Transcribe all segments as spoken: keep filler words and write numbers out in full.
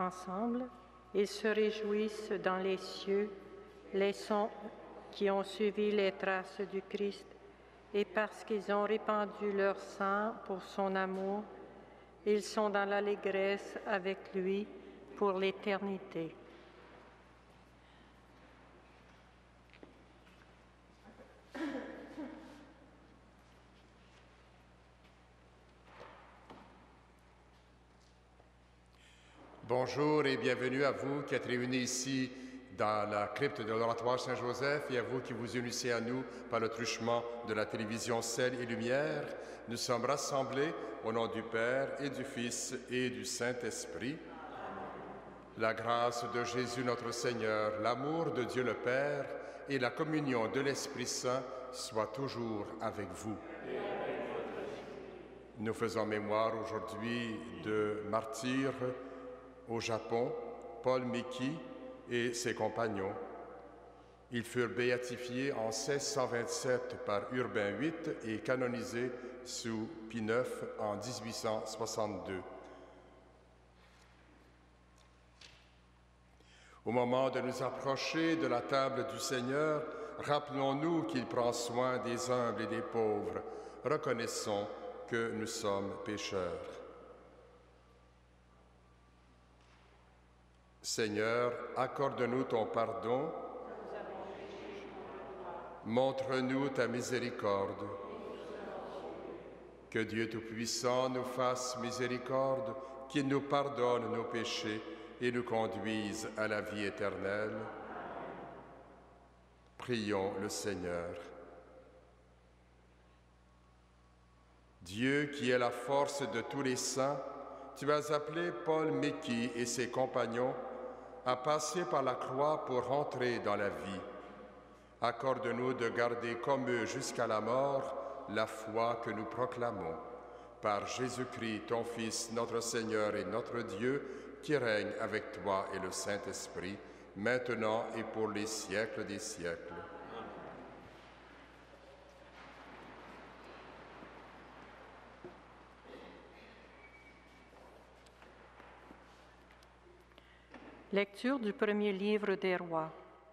ensemble. Ils se réjouissent dans les cieux, les sons qui ont suivi les traces du Christ, et parce qu'ils ont répandu leur sang pour son amour, ils sont dans l'allégresse avec lui pour l'éternité. Bonjour et bienvenue à vous qui êtes réunis ici dans la crypte de l'Oratoire Saint-Joseph et à vous qui vous unissez à nous par le truchement de la télévision Sel et Lumière. Nous sommes rassemblés au nom du Père et du Fils et du Saint-Esprit. La grâce de Jésus notre Seigneur, l'amour de Dieu le Père et la communion de l'Esprit Saint soient toujours avec vous. Nous faisons mémoire aujourd'hui de martyrs au Japon, Paul Miki et ses compagnons. Ils furent béatifiés en seize cent vingt-sept par Urbain huit et canonisés sous Pie neuf en dix-huit cent soixante-deux. Au moment de nous approcher de la table du Seigneur, rappelons-nous qu'il prend soin des humbles et des pauvres. Reconnaissons que nous sommes pécheurs. Seigneur, accorde-nous ton pardon. Montre-nous ta miséricorde. Que Dieu Tout-Puissant nous fasse miséricorde, qu'il nous pardonne nos péchés et nous conduise à la vie éternelle. Prions le Seigneur. Dieu qui est la force de tous les saints, tu as appelé Paul Miki et ses compagnons à passer par la croix pour entrer dans la vie. Accorde-nous de garder comme eux jusqu'à la mort la foi que nous proclamons. Par Jésus-Christ, ton Fils, notre Seigneur et notre Dieu, qui règne avec toi et le Saint-Esprit, maintenant et pour les siècles des siècles. Lecture du premier livre des rois.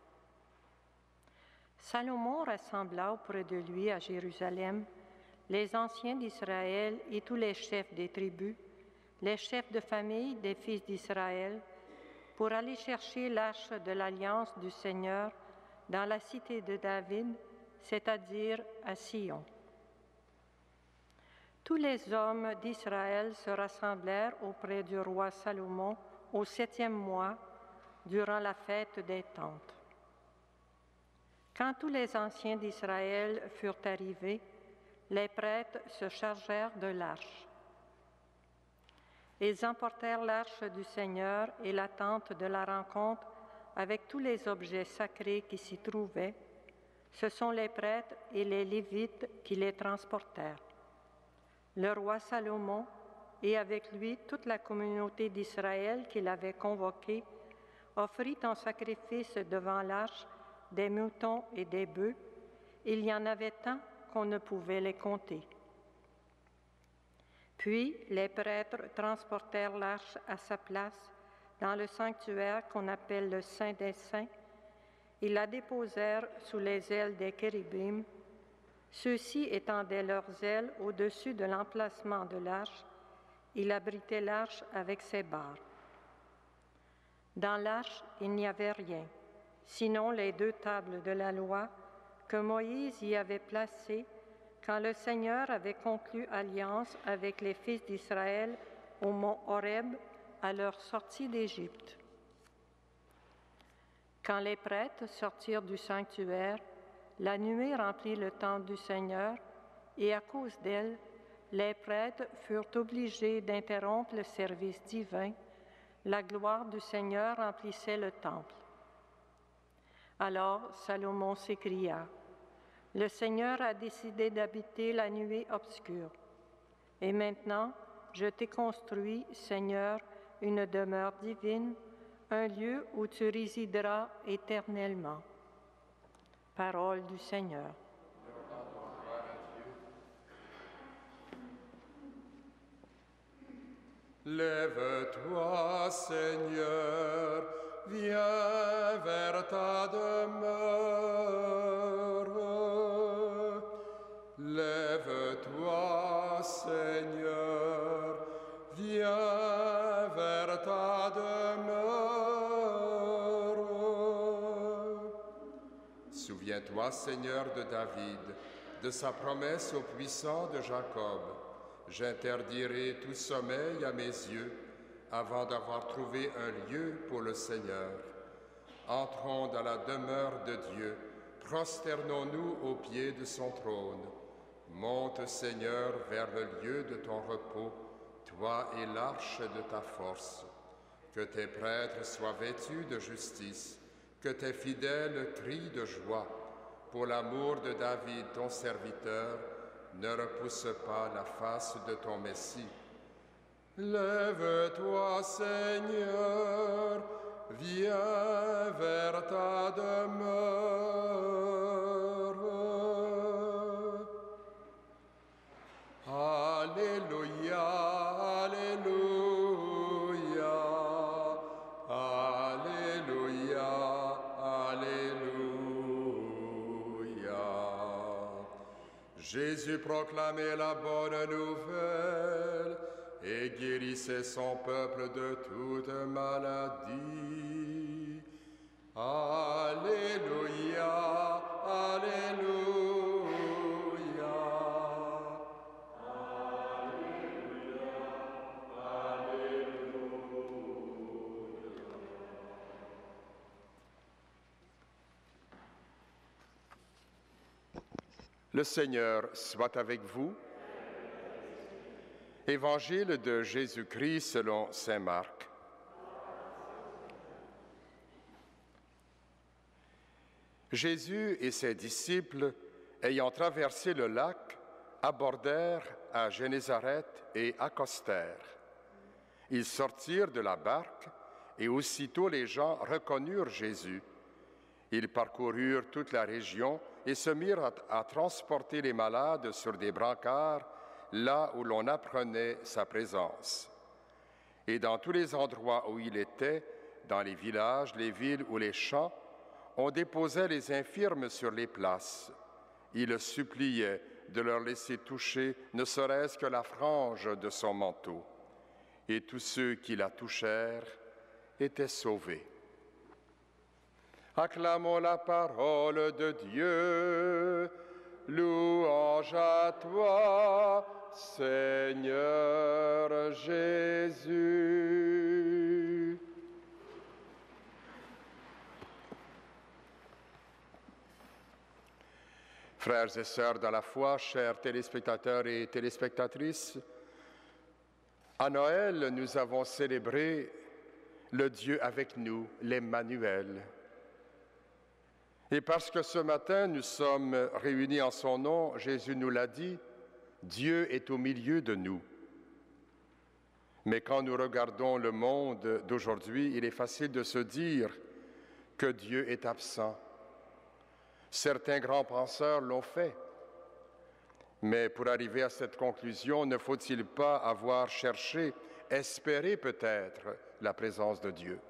Salomon rassembla auprès de lui à Jérusalem les anciens d'Israël et tous les chefs des tribus, les chefs de famille des fils d'Israël, pour aller chercher l'arche de l'alliance du Seigneur dans la cité de David, c'est-à-dire à Sion. Tous les hommes d'Israël se rassemblèrent auprès du roi Salomon au septième mois, durant la fête des tentes. Quand tous les anciens d'Israël furent arrivés, les prêtres se chargèrent de l'arche. Ils emportèrent l'arche du Seigneur et la tente de la rencontre avec tous les objets sacrés qui s'y trouvaient. Ce sont les prêtres et les Lévites qui les transportèrent. Le roi Salomon, et avec lui toute la communauté d'Israël qu'il avait convoquée, offrit en sacrifice devant l'arche des moutons et des bœufs. Il y en avait tant qu'on ne pouvait les compter. Puis les prêtres transportèrent l'arche à sa place dans le sanctuaire qu'on appelle le Saint des Saints. Ils la déposèrent sous les ailes des chérubins. Ceux-ci étendaient leurs ailes au-dessus de l'emplacement de l'arche. Il abritait l'arche avec ses barres. Dans l'arche, il n'y avait rien, sinon les deux tables de la loi que Moïse y avait placées quand le Seigneur avait conclu alliance avec les fils d'Israël au mont Horeb à leur sortie d'Égypte. Quand les prêtres sortirent du sanctuaire, la nuée remplit le temple du Seigneur, et à cause d'elle, les prêtres furent obligés d'interrompre le service divin. La gloire du Seigneur remplissait le temple. Alors Salomon s'écria, « Le Seigneur a décidé d'habiter la nuée obscure. Et maintenant, je t'ai construit, Seigneur, une demeure divine, un lieu où tu résideras éternellement. » Parole du Seigneur. Lève-toi, Seigneur, viens vers ta demeure. Lève-toi, Seigneur, viens vers ta demeure. Souviens-toi, Seigneur, de David, de sa promesse au puissant de Jacob. J'interdirai tout sommeil à mes yeux avant d'avoir trouvé un lieu pour le Seigneur. Entrons dans la demeure de Dieu, prosternons-nous aux pieds de son trône. Monte, Seigneur, vers le lieu de ton repos, toi et l'arche de ta force. Que tes prêtres soient vêtus de justice, que tes fidèles crient de joie. Pour l'amour de David, ton serviteur, ne repousse pas la face de ton Messie. Lève-toi, Seigneur, viens vers ta demeure. Alléluia, Alléluia, Alléluia, Alléluia. Jésus proclamait la bonne nouvelle et guérissait son peuple de toute maladie. Alléluia, Alléluia, Alléluia, Alléluia. Le Seigneur soit avec vous. Évangile de Jésus-Christ selon saint Marc. Jésus et ses disciples, ayant traversé le lac, abordèrent à Génézareth et accostèrent. Ils sortirent de la barque et aussitôt les gens reconnurent Jésus. Ils parcoururent toute la région et se mirent à, à transporter les malades sur des brancards là où l'on apprenait sa présence. Et dans tous les endroits où il était, dans les villages, les villes ou les champs, on déposait les infirmes sur les places. Il le suppliait de leur laisser toucher ne serait-ce que la frange de son manteau. Et tous ceux qui la touchèrent étaient sauvés. Acclamons la parole de Dieu. Louange à toi, Seigneur Jésus. Frères et sœurs dans la foi, chers téléspectateurs et téléspectatrices, à Noël, nous avons célébré le Dieu avec nous, l'Emmanuel. Et parce que ce matin, nous sommes réunis en son nom, Jésus nous l'a dit, Dieu est au milieu de nous. Mais quand nous regardons le monde d'aujourd'hui, il est facile de se dire que Dieu est absent. Certains grands penseurs l'ont fait. Mais pour arriver à cette conclusion, ne faut-il pas avoir cherché, espéré peut-être la présence de Dieu?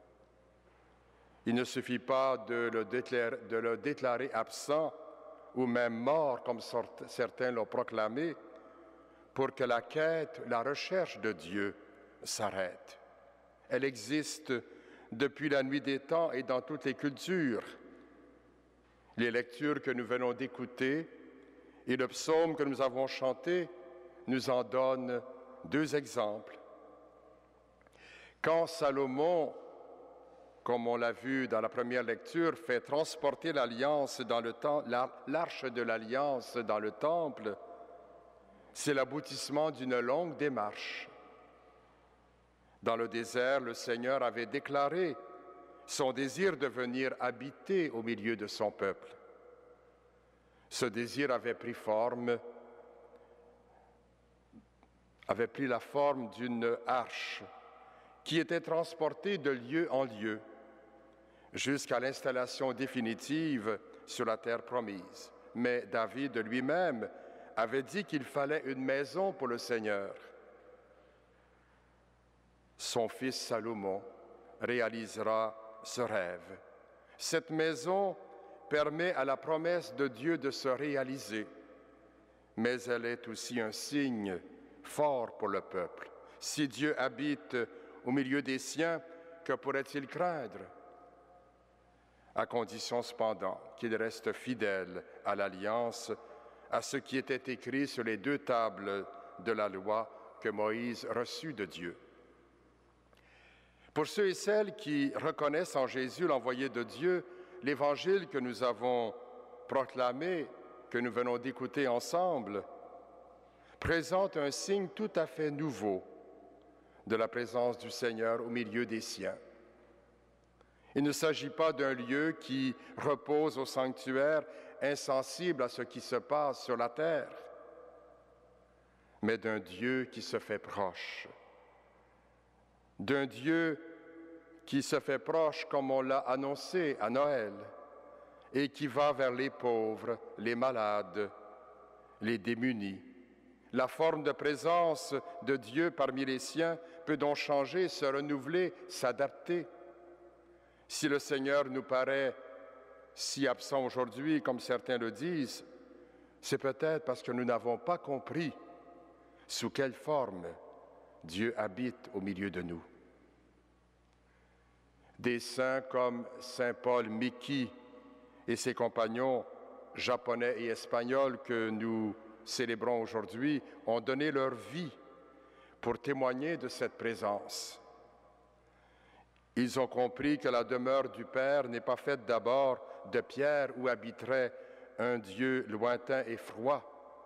Il ne suffit pas de le déclarer, de le déclarer absent ou même mort, comme certains l'ont proclamé, pour que la quête, la recherche de Dieu s'arrête. Elle existe depuis la nuit des temps et dans toutes les cultures. Les lectures que nous venons d'écouter et le psaume que nous avons chanté nous en donnent deux exemples. Quand Salomon, comme on l'a vu dans la première lecture, fait transporter l'alliance dans le temple, l'arche de l'alliance dans le temple, c'est l'aboutissement d'une longue démarche. Dans le désert, le Seigneur avait déclaré son désir de venir habiter au milieu de son peuple. Ce désir avait pris forme, avait pris la forme d'une arche qui était transportée de lieu en lieu jusqu'à l'installation définitive sur la terre promise. Mais David lui-même avait dit qu'il fallait une maison pour le Seigneur. son fils Salomon réalisera ce rêve. Cette maison permet à la promesse de Dieu de se réaliser, mais elle est aussi un signe fort pour le peuple. Si Dieu habite au milieu des siens, que pourrait-il craindre? À condition cependant qu'il reste fidèle à l'alliance, à ce qui était écrit sur les deux tables de la loi que Moïse reçut de Dieu. Pour ceux et celles qui reconnaissent en Jésus l'envoyé de Dieu, l'évangile que nous avons proclamé, que nous venons d'écouter ensemble, présente un signe tout à fait nouveau de la présence du Seigneur au milieu des siens. Il ne s'agit pas d'un lieu qui repose au sanctuaire, insensible à ce qui se passe sur la terre, mais d'un Dieu qui se fait proche, d'un Dieu qui se fait proche comme on l'a annoncé à Noël et qui va vers les pauvres, les malades, les démunis. La forme de présence de Dieu parmi les siens peut donc changer, se renouveler, s'adapter. Si le Seigneur nous paraît si absent aujourd'hui, comme certains le disent, c'est peut-être parce que nous n'avons pas compris sous quelle forme Dieu habite au milieu de nous. Des saints comme saint Paul Miki et ses compagnons japonais et espagnols que nous célébrons aujourd'hui ont donné leur vie pour témoigner de cette présence. Ils ont compris que la demeure du Père n'est pas faite d'abord de pierre où habiterait un Dieu lointain et froid.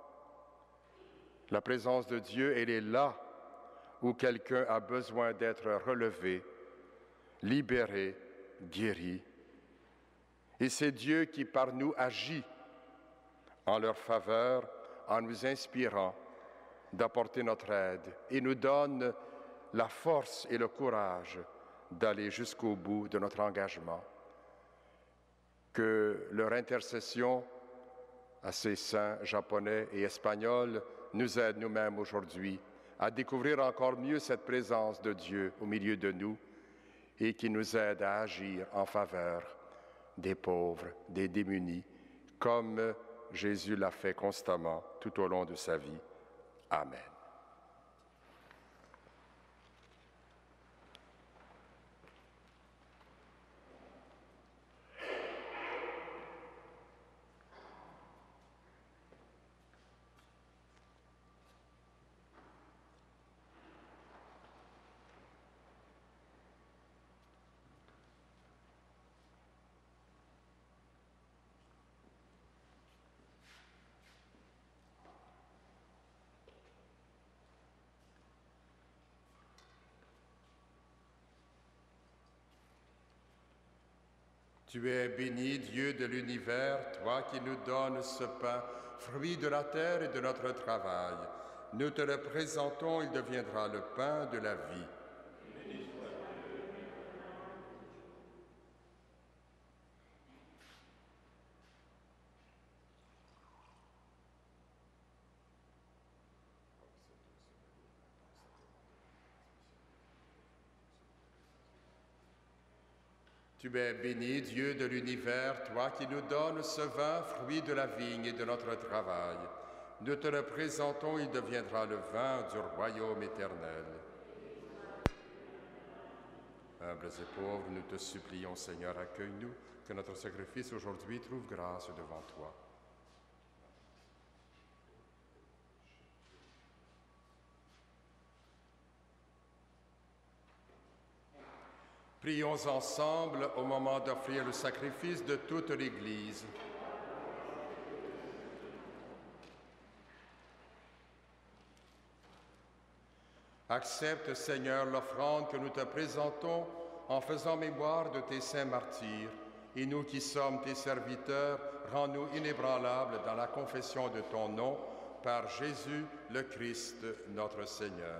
La présence de Dieu, elle est là où quelqu'un a besoin d'être relevé, libéré, guéri. Et c'est Dieu qui par nous agit en leur faveur, en nous inspirant d'apporter notre aide et nous donne la force et le courage d'aller jusqu'au bout de notre engagement. Que leur intercession à ces saints japonais et espagnols nous aide nous-mêmes aujourd'hui à découvrir encore mieux cette présence de Dieu au milieu de nous et qui nous aide à agir en faveur des pauvres, des démunis, comme Jésus l'a fait constamment tout au long de sa vie. Amen. Tu es béni, Dieu de l'univers, toi qui nous donnes ce pain, fruit de la terre et de notre travail. Nous te le présentons, il deviendra le pain de la vie. Tu es béni, Dieu de l'univers, toi qui nous donnes ce vin, fruit de la vigne et de notre travail. Nous te le présentons, il deviendra le vin du royaume éternel. Humbles et pauvres, nous te supplions, Seigneur, accueille-nous, que notre sacrifice aujourd'hui trouve grâce devant toi. Prions ensemble au moment d'offrir le sacrifice de toute l'Église. Accepte, Seigneur, l'offrande que nous te présentons en faisant mémoire de tes saints martyrs. Et nous qui sommes tes serviteurs, rends-nous inébranlables dans la confession de ton nom, par Jésus le Christ, notre Seigneur.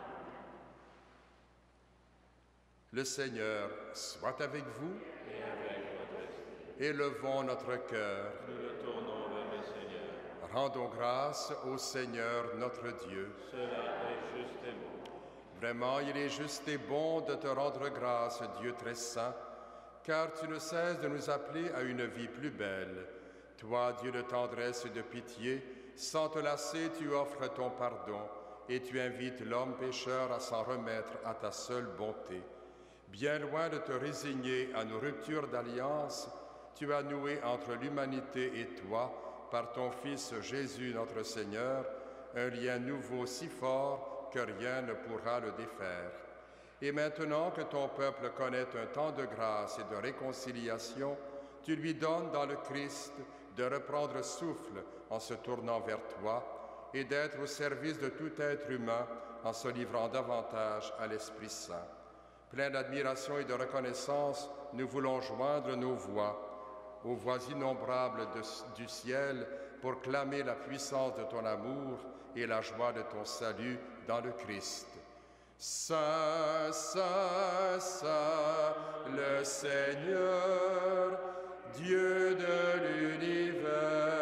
Le Seigneur soit avec vous. Et avec votre esprit. Élevons notre cœur. Nous le tournons vers le Seigneur. Rendons grâce au Seigneur notre Dieu. Cela est juste et bon. Vraiment, il est juste et bon de te rendre grâce, Dieu très saint, car tu ne cesses de nous appeler à une vie plus belle. Toi, Dieu de tendresse et de pitié, sans te lasser, tu offres ton pardon et tu invites l'homme pécheur à s'en remettre à ta seule bonté. Bien loin de te résigner à nos ruptures d'alliance, tu as noué entre l'humanité et toi, par ton Fils Jésus notre Seigneur, un lien nouveau si fort que rien ne pourra le défaire. Et maintenant que ton peuple connaît un temps de grâce et de réconciliation, tu lui donnes dans le Christ de reprendre souffle en se tournant vers toi et d'être au service de tout être humain en se livrant davantage à l'Esprit Saint. Plein d'admiration et de reconnaissance, nous voulons joindre nos voix aux voix innombrables de, du ciel pour clamer la puissance de ton amour et la joie de ton salut dans le Christ. Saint, Saint, Saint, le Seigneur, Dieu de l'univers,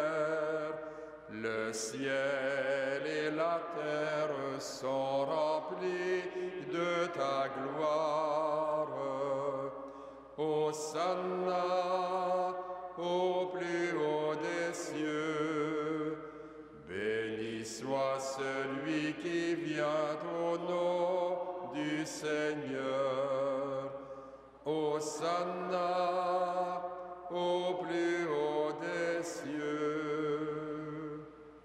le ciel et la terre sont remplis de ta gloire. Hosanna au plus haut des cieux. Béni soit celui qui vient au nom du Seigneur. Hosanna au plus haut des cieux.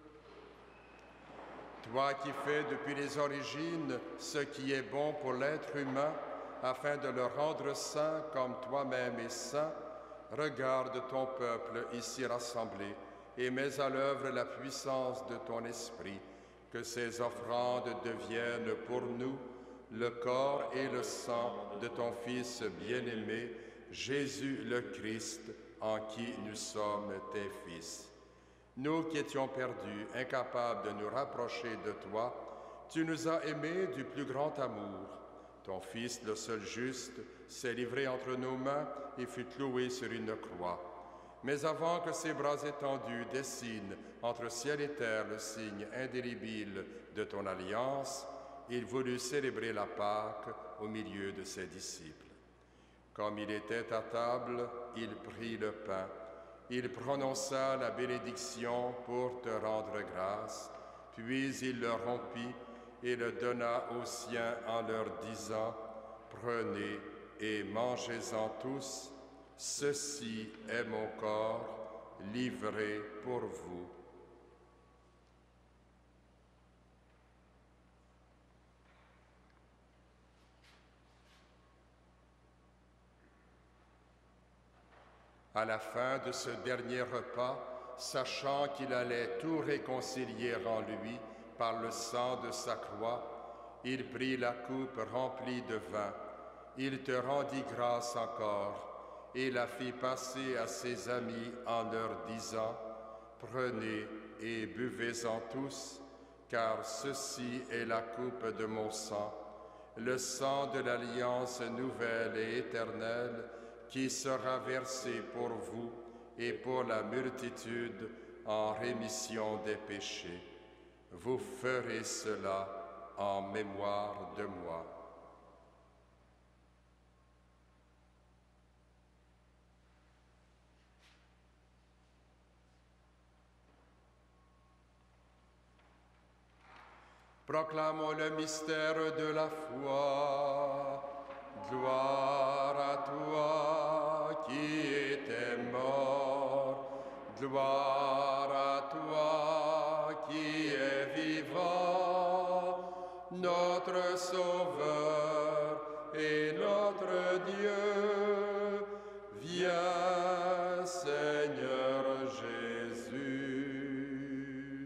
Toi qui fais depuis les origines ce qui est bon pour l'être humain, afin de le rendre saint comme toi-même es saint, regarde ton peuple ici rassemblé et mets à l'œuvre la puissance de ton esprit, que ces offrandes deviennent pour nous le corps et le sang de ton Fils bien-aimé, Jésus le Christ, en qui nous sommes tes fils. Nous qui étions perdus, incapables de nous rapprocher de toi, tu nous as aimés du plus grand amour. Ton Fils, le seul juste, s'est livré entre nos mains et fut cloué sur une croix. Mais avant que ses bras étendus dessinent entre ciel et terre le signe indélébile de ton alliance, il voulut célébrer la Pâque au milieu de ses disciples. Comme il était à table, il prit le pain, il prononça la bénédiction pour te rendre grâce, puis il le rompit et le donna aux siens en leur disant « Prenez et mangez-en tous, ceci est mon corps livré pour vous. » À la fin de ce dernier repas, sachant qu'il allait tout réconcilier en lui par le sang de sa croix, il prit la coupe remplie de vin, il te rendit grâce encore et la fit passer à ses amis en leur disant « Prenez et buvez-en tous, car ceci est la coupe de mon sang, le sang de l'alliance nouvelle et éternelle, qui sera versé pour vous et pour la multitude en rémission des péchés. Vous ferez cela en mémoire de moi. » Proclamons le mystère de la foi. Gloire à toi qui étais mort, gloire à toi qui es vivant, notre Sauveur et notre Dieu. Viens, Seigneur Jésus.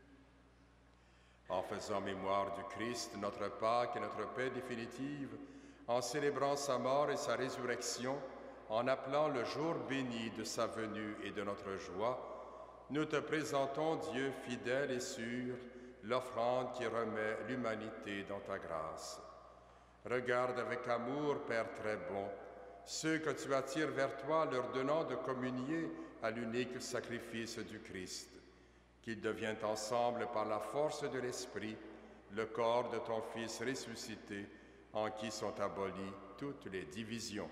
En faisant mémoire du Christ, notre Pâque et notre paix définitive, en célébrant sa mort et sa résurrection, en appelant le jour béni de sa venue et de notre joie, nous te présentons, Dieu fidèle et sûr, l'offrande qui remet l'humanité dans ta grâce. Regarde avec amour, Père très bon, ceux que tu attires vers toi, leur donnant de communier à l'unique sacrifice du Christ, qu'ils deviennent ensemble par la force de l'Esprit le corps de ton Fils ressuscité, en qui sont abolies toutes les divisions.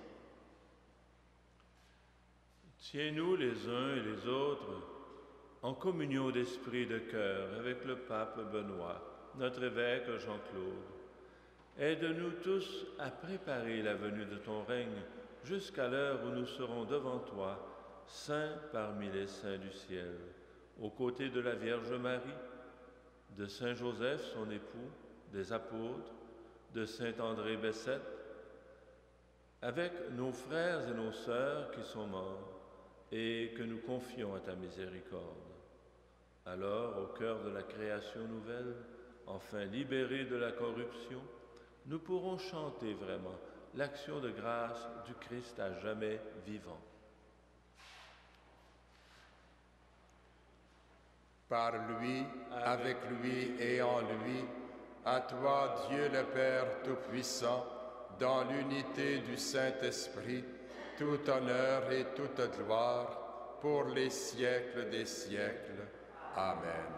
Tiens-nous les uns et les autres en communion d'esprit et de cœur avec le pape Benoît, notre évêque Jean-Claude. Aide-nous tous à préparer la venue de ton règne jusqu'à l'heure où nous serons devant toi, saints parmi les saints du ciel, aux côtés de la Vierge Marie, de Saint Joseph, son époux, des apôtres, de Saint André Bessette, avec nos frères et nos sœurs qui sont morts et que nous confions à ta miséricorde. Alors, au cœur de la création nouvelle, enfin libérés de la corruption, nous pourrons chanter vraiment l'action de grâce du Christ à jamais vivant. Par lui, avec lui et en lui, à toi, Dieu le Père Tout-Puissant, dans l'unité du Saint-Esprit, tout honneur et toute gloire pour les siècles des siècles. Amen.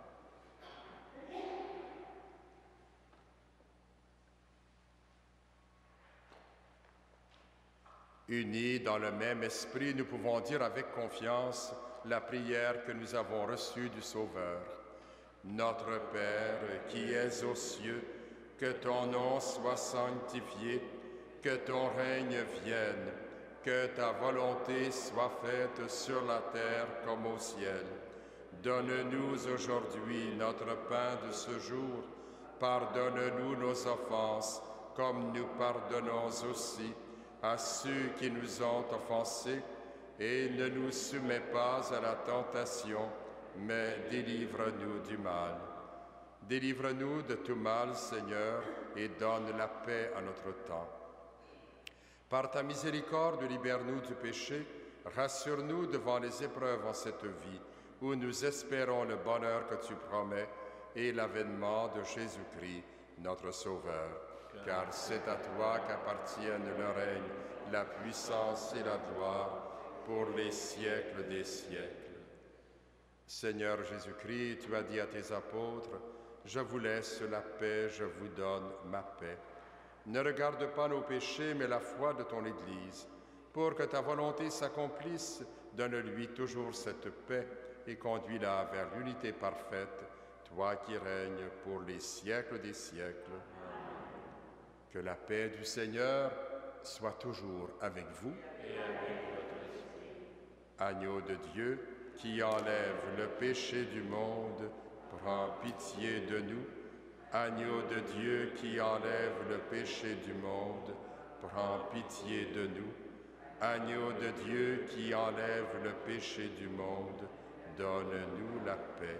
Unis dans le même esprit, nous pouvons dire avec confiance la prière que nous avons reçue du Sauveur. Notre Père qui es aux cieux, que ton nom soit sanctifié, que ton règne vienne, que ta volonté soit faite sur la terre comme au ciel. Donne-nous aujourd'hui notre pain de ce jour. Pardonne-nous nos offenses, comme nous pardonnons aussi à ceux qui nous ont offensés, et ne nous soumets pas à la tentation, mais délivre-nous du mal. Délivre-nous de tout mal, Seigneur, et donne la paix à notre temps. Par ta miséricorde, libère-nous du péché, rassure-nous devant les épreuves en cette vie, où nous espérons le bonheur que tu promets et l'avènement de Jésus-Christ, notre Sauveur. Car c'est à toi qu'appartiennent le règne, la puissance et la gloire pour les siècles des siècles. Seigneur Jésus-Christ, tu as dit à tes apôtres, « Je vous laisse la paix, je vous donne ma paix. » Ne regarde pas nos péchés, mais la foi de ton Église. Pour que ta volonté s'accomplisse, donne-lui toujours cette paix et conduis-la vers l'unité parfaite, toi qui règnes pour les siècles des siècles. Que la paix du Seigneur soit toujours avec vous. Et avec votre esprit. Agneau de Dieu, qui enlève le péché du monde, prends pitié de nous. Agneau de Dieu qui enlève le péché du monde, prends pitié de nous. Agneau de Dieu qui enlève le péché du monde, donne-nous la paix.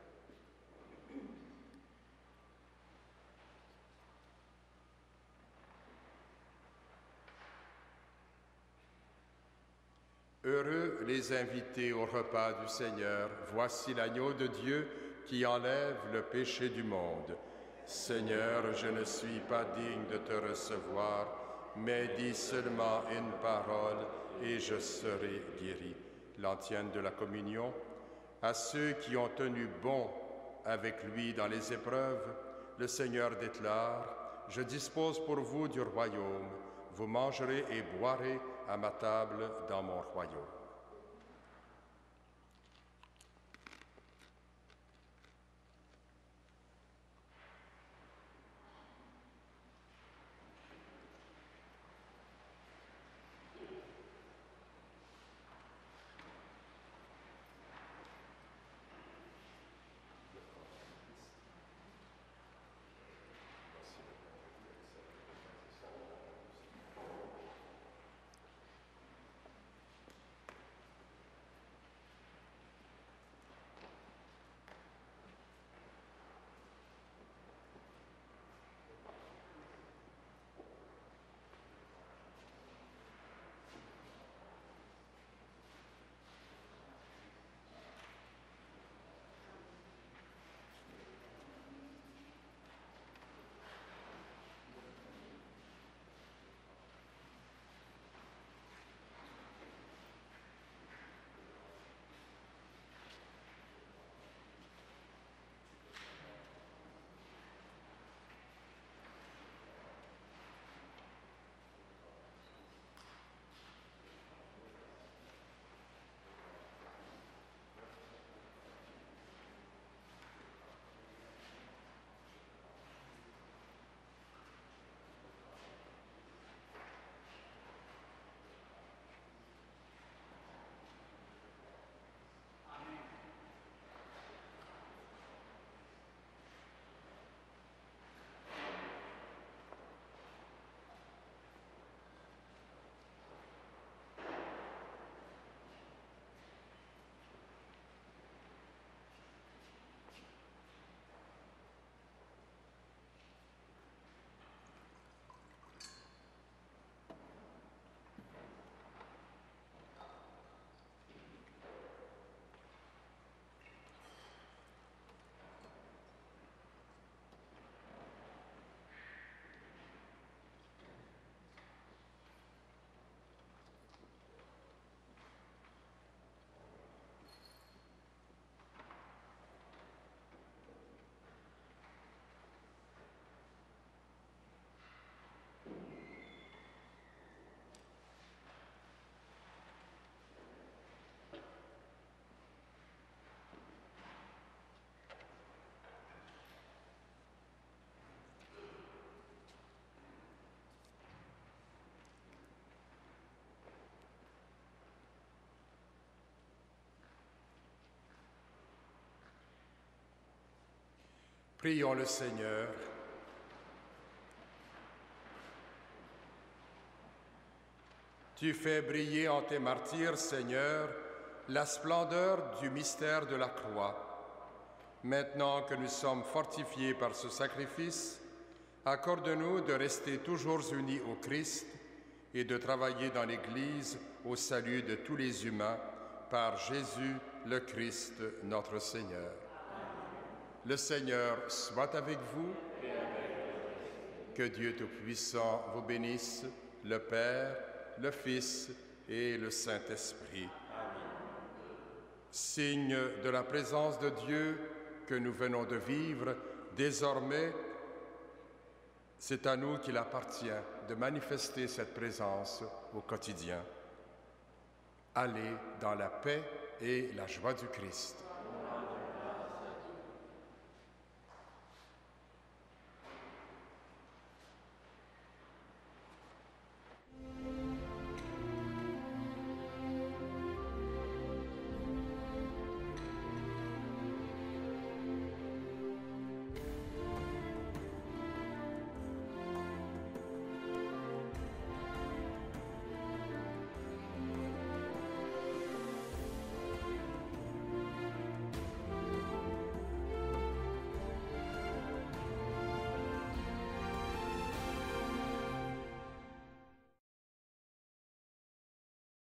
Heureux les invités au repas du Seigneur. Voici l'agneau de Dieu qui enlève le péché du monde. Seigneur, je ne suis pas digne de te recevoir, mais dis seulement une parole et je serai guéri. L'antienne de la communion. À ceux qui ont tenu bon avec lui dans les épreuves, le Seigneur déclare, « Je dispose pour vous du royaume. Vous mangerez et boirez à ma table dans mon royaume. » Prions le Seigneur. Tu fais briller en tes martyrs, Seigneur, la splendeur du mystère de la croix. Maintenant que nous sommes fortifiés par ce sacrifice, accorde-nous de rester toujours unis au Christ et de travailler dans l'Église au salut de tous les humains par Jésus le Christ, notre Seigneur. Le Seigneur soit avec vous. Que Dieu Tout-Puissant vous bénisse, le Père, le Fils et le Saint-Esprit. Signe de la présence de Dieu que nous venons de vivre, désormais, c'est à nous qu'il appartient de manifester cette présence au quotidien. Allez dans la paix et la joie du Christ.